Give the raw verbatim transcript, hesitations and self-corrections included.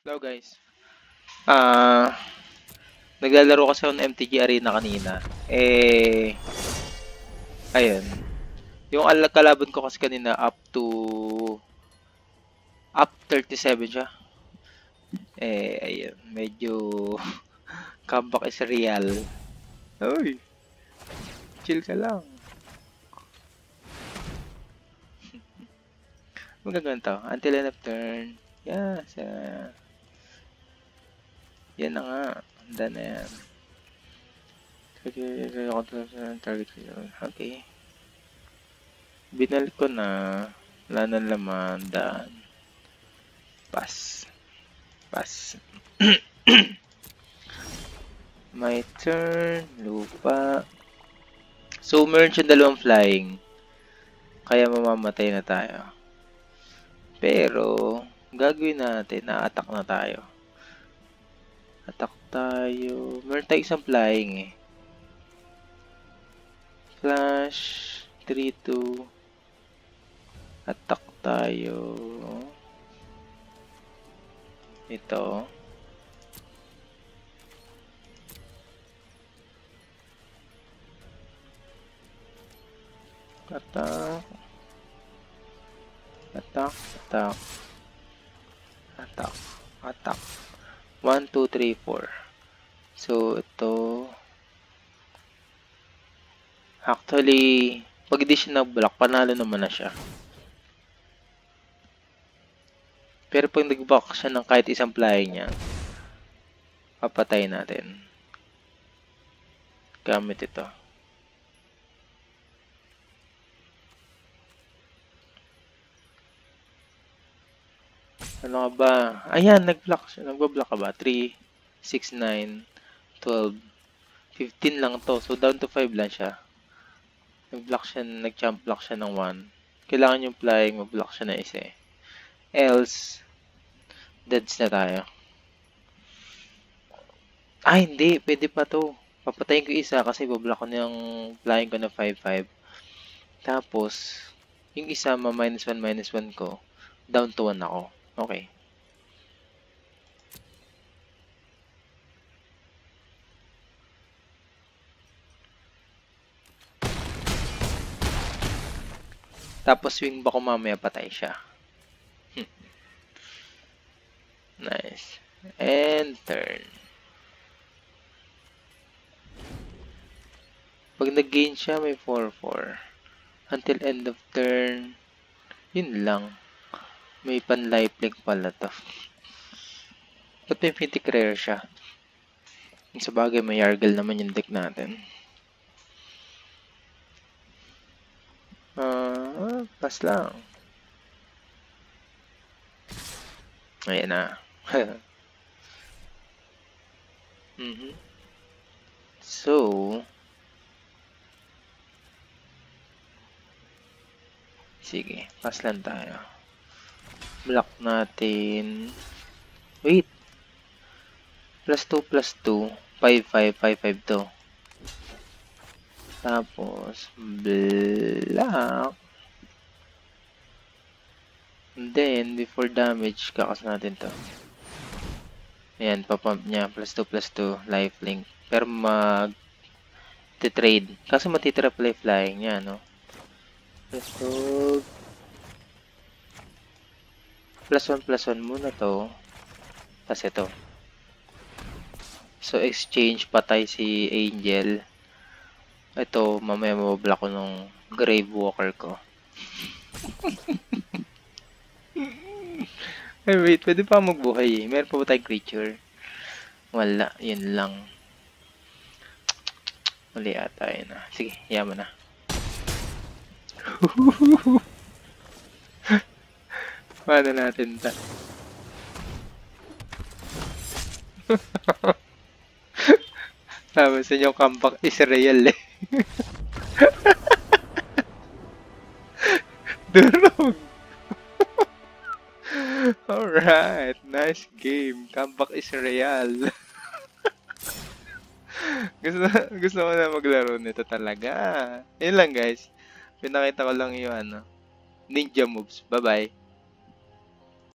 Hello guys. Ah, naglalaro kasi ako ng M T G Arena kanina. Eh, ayun. Yung al- kalaban ko kasi kanina up to up thirty-seven siya. Eh, ayun. Medyo comeback is real. Uy, chill ka lang. Magagawin to. Until end of turn. Yes. Uh, yan na nga. Handa na yan. Target. Okay. Binalik ko na. Wala na laman. Daan. Pass. Pass. My turn. Lupa. So, meron siya dalawang flying. Kaya mamamatay na tayo. Pero, gagawin natin. Na-attack na tayo. Attack tayo. Meron tayo isang flying eh. Flash. three two. Attack tayo. Ito. Attack. Attack. Attack. Attack. Attack. one, two, three, four. So, ito. Actually, pag di siya nag-block, panalo naman na siya. Pero pag nag-block siya ng kahit isang flying niya, papatay natin. Gamit ito. Ano ka ba? Ayan, nag-block siya. Nag-block ka ba? three, six, nine, twelve, fifteen lang to. So, down to five lang siya. Nag-block siya, nag-jump block siya ng one. Kailangan yung flying, mag-block siya na isa eh. Else, deads na tayo. Ah, hindi. Pwede pa to. Papatayin ko isa kasi bablock ko na yung flying ko na five five. Tapos, yung isa ma minus one minus one ko, down to one ako. Okay. Tapos swing ba ko mamaya patay siya. Nice. And turn. Pag nag-gain siya, may four four. Until end of turn. Yun lang. May pan-lifelink pala to. Ba't may mythic rare siya? Sa bagay, may Yargle naman yung deck natin. Ah, uh, pass lang. Ayan na. mm-hmm. So, sige, pass lang tayo. Block natin. Wait. Plus two, plus two. five five, five five to. Tapos, block. And then, before damage, kakas natin to. Ayan, papump niya. Plus two, plus two. Lifelink. Pero mag trade. Kasi matitriple flying niya, no? Plus two. Plus one, plus one muna to. Tapos ito. So, exchange, patay si Angel. Ito, mamaya mabablock ko nung Grave Walker ko. Ay, wait, pwede pa magbuhay eh. Meron pa ba tayong creature? Wala, yun lang. Mali ata yun na. Sige, yaman na. Paano natin ta? Tapos yung comeback is real eh. Durog! Alright, nice game. Comeback is real. gusto, gusto ko na maglaro nito talaga. Yun lang guys. Pinakita ko lang yung ano, ninja moves. Bye-bye.